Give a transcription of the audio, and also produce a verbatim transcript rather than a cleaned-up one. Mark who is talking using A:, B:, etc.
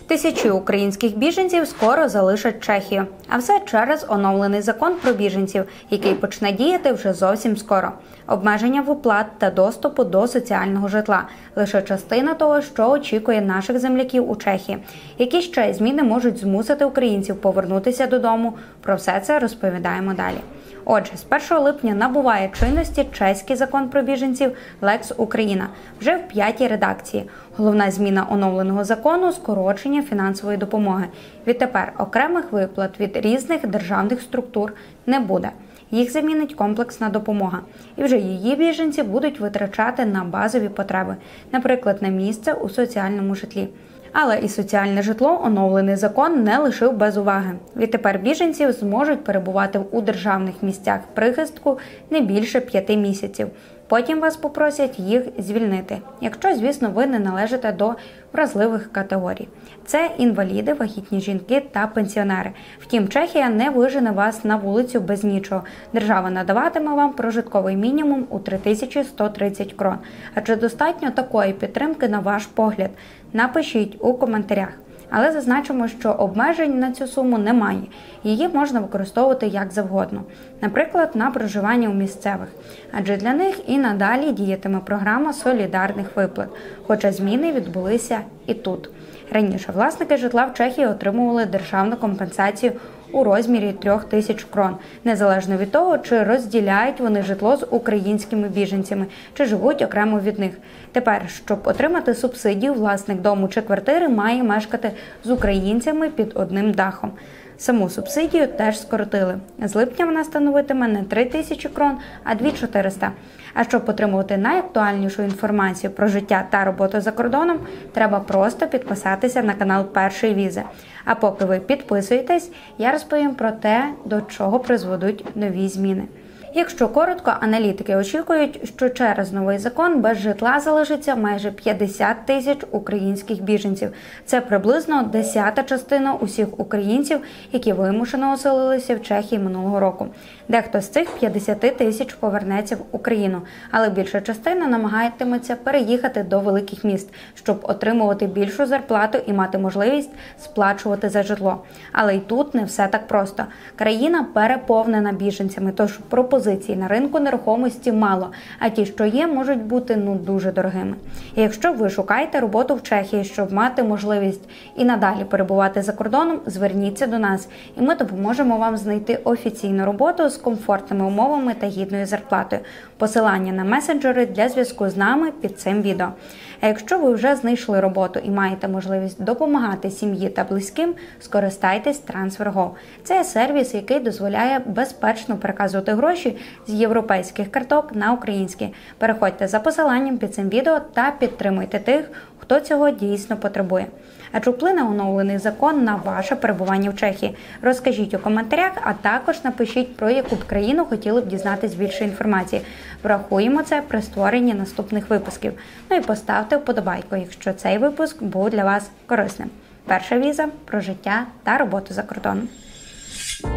A: Тисячі українських біженців скоро залишать Чехію. А все через оновлений закон про біженців, який почне діяти вже зовсім скоро. Обмеження виплат та доступу до соціального житла – лише частина того, що очікує наших земляків у Чехії. Які ще зміни можуть змусити українців повернутися додому? Про все це розповідаємо далі. Отже, з першого липня набуває чинності чеський закон про біженців «Лекс Україна» вже в п'ятій редакції. Головна зміна оновленого закону – скорочення фінансової допомоги. Відтепер окремих виплат від різних державних структур не буде. Їх замінить комплексна допомога. І вже її біженці будуть витрачати на базові потреби, наприклад, на місце у соціальному житлі. Але і соціальне житло оновлений закон не лишив без уваги. Відтепер біженців зможуть перебувати у державних місцях прихистку не більше п'яти місяців. Потім вас попросять їх звільнити, якщо, звісно, ви не належите до вразливих категорій. Це інваліди, вагітні жінки та пенсіонери. Втім, Чехія не вижене вас на вулицю без нічого. Держава надаватиме вам прожитковий мінімум у три тисячі сто тридцять крон. А чи достатньо такої підтримки, на ваш погляд? Напишіть у коментарях. Але зазначимо, що обмежень на цю суму немає. Її можна використовувати як завгодно. Наприклад, на проживання у місцевих. Адже для них і надалі діятиме програма солідарних виплат. Хоча зміни відбулися і тут. Раніше власники житла в Чехії отримували державну компенсацію у розмірі трьох тисяч крон, незалежно від того, чи розділяють вони житло з українськими біженцями, чи живуть окремо від них. Тепер, щоб отримати субсидію, власник дому чи квартири має мешкати з українцями під одним дахом. Саму субсидію теж скоротили. З липня вона становитиме не три тисячі крон, а дві тисячі чотириста. А щоб отримувати найактуальнішу інформацію про життя та роботу за кордоном, треба просто підписатися на канал Першої візи. А поки ви підписуєтесь, я розповім про те, до чого призведуть нові зміни. Якщо коротко, аналітики очікують, що через новий закон без житла залишиться майже п'ятдесят тисяч українських біженців. Це приблизно десята частина усіх українців, які вимушено оселилися в Чехії минулого року. Дехто з цих п'ятдесят тисяч повернеться в Україну, але більша частина намагатиметься переїхати до великих міст, щоб отримувати більшу зарплату і мати можливість сплачувати за житло. Але й тут не все так просто. Країна переповнена біженцями, тож пропозиції на ринку нерухомості мало, а ті, що є, можуть бути ну дуже дорогими. І якщо ви шукаєте роботу в Чехії, щоб мати можливість і надалі перебувати за кордоном, зверніться до нас, і ми допоможемо вам знайти офіційну роботу з комфортними умовами та гідною зарплатою. Посилання на месенджери для зв'язку з нами під цим відео. А якщо ви вже знайшли роботу і маєте можливість допомагати сім'ї та близьким, скористайтесь TransferGo. Це сервіс, який дозволяє безпечно переказувати гроші з європейських карток на українські. Переходьте за посиланням під цим відео та підтримуйте тих, хто цього дійсно потребує. А чи вплине оновлений закон на ваше перебування в Чехії? Розкажіть у коментарях, а також напишіть, про яку б країну хотіли б дізнатись більше інформації. Врахуємо це при створенні наступних випусків. Ну і поставте вподобайку, якщо цей випуск був для вас корисним. Перша віза про життя та роботу за кордоном.